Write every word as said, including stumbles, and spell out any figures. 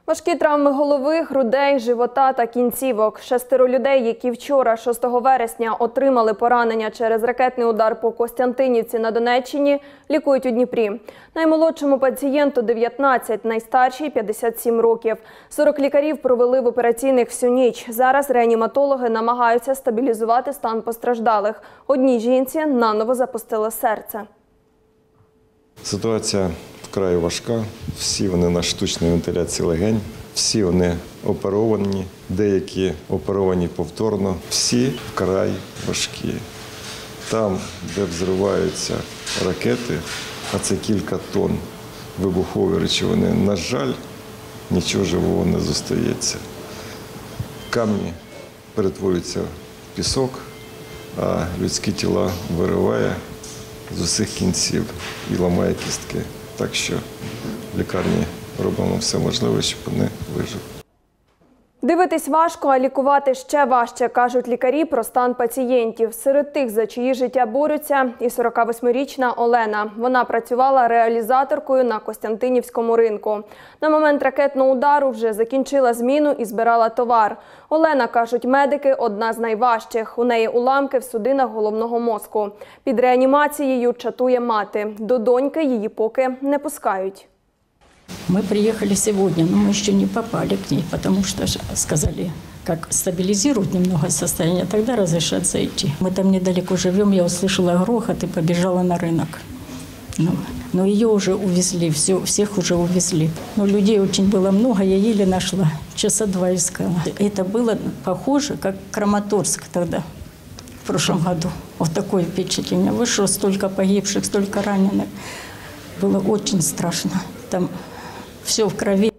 Важкі травми голови, грудей, живота та кінцівок. Шестеро людей, які вчора, шостого вересня, отримали поранення через ракетний удар по Костянтинівці на Донеччині, лікують у Дніпрі. Наймолодшому пацієнту дев'ятнадцять, найстаршій – п'ятдесят сім років. сорок лікарів провели в операційних всю ніч. Зараз реаніматологи намагаються стабілізувати стан постраждалих. Одній жінці наново запустили серце. Ситуація вкрай важка. Всі вони на штучній вентиляції легень, всі вони оперовані, деякі оперовані повторно, всі вкрай важкі. Там, де взриваються ракети, а це кілька тонн вибухової речовини, на жаль, нічого живого не зостається. Камні перетворюються в пісок, а людські тіла вириває з усіх кінців і ламає кістки. Так що в лікарні робимо все можливе, щоб вони вижили. Дивитись важко, а лікувати ще важче, кажуть лікарі про стан пацієнтів. Серед тих, за чиї життя борються, і сорокавосьмирічна Олена. Вона працювала реалізаторкою на Костянтинівському ринку. На момент ракетного удару вже закінчила зміну і збирала товар. Олена, кажуть медики, одна з найважчих. У неї уламки в судинах головного мозку. Під реанімацією чатує мати. До доньки її поки не пускають. Мы приехали сегодня, но мы еще не попали к ней, потому что сказали, как стабилизируют немного состояние, тогда разрешат зайти. Мы там недалеко живем, я услышала грохот и побежала на рынок. Ну, но ее уже увезли, все, всех уже увезли. Но людей очень было много, я еле нашла, часа два искала. Это было похоже, как Краматорск тогда, в прошлом году. Вот такое впечатление. Вышло столько погибших, столько раненых. Было очень страшно. Там все в крови.